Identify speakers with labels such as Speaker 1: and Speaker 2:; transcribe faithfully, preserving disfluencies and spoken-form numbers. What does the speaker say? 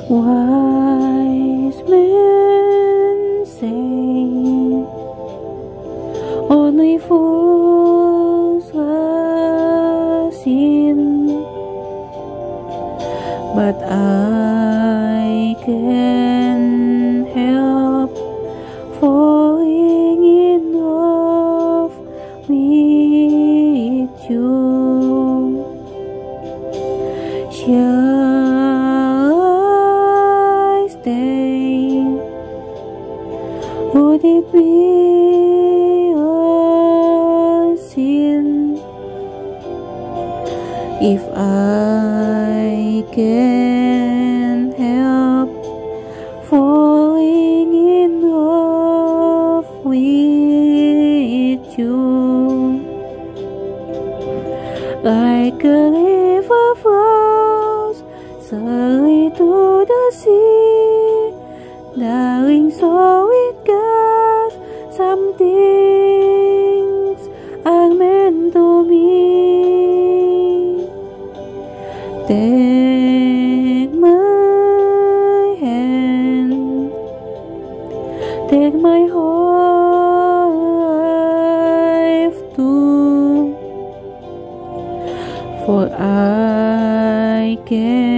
Speaker 1: Wise men say only fools rush in, but I can't help falling in love with you. Shall I stay? Would it be a sin if I can't help falling in love with you? Like a river flows slowly to the sea, darling, so it goes. Some things are meant to be. Take my hand, take my whole life too, for I can